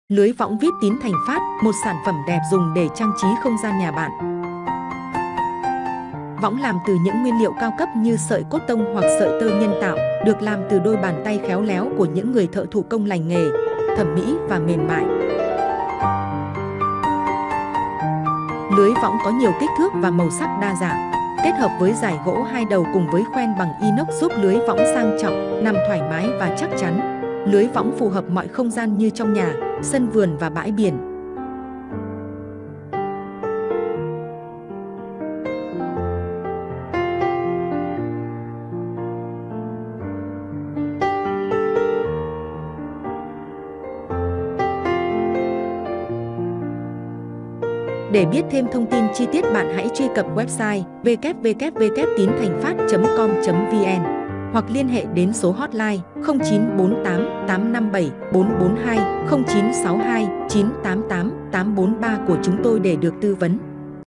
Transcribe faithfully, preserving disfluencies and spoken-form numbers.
Lưới võng vít Tín Thành Phát, một sản phẩm đẹp dùng để trang trí không gian nhà bạn. Võng làm từ những nguyên liệu cao cấp như sợi cốt tông hoặc sợi tơ nhân tạo, được làm từ đôi bàn tay khéo léo của những người thợ thủ công lành nghề, thẩm mỹ và mềm mại. Lưới võng có nhiều kích thước và màu sắc đa dạng, kết hợp với dải gỗ hai đầu cùng với khoen bằng inox giúp lưới võng sang trọng, nằm thoải mái và chắc chắn. Lưới võng phù hợp mọi không gian như trong nhà, sân vườn và bãi biển. Để biết thêm thông tin chi tiết bạn hãy truy cập website w w w chấm tín thành phát chấm com chấm v n hoặc liên hệ đến số hotline không chín bốn tám tám năm bảy bốn bốn hai, không chín sáu hai chín tám tám tám bốn ba của chúng tôi để được tư vấn.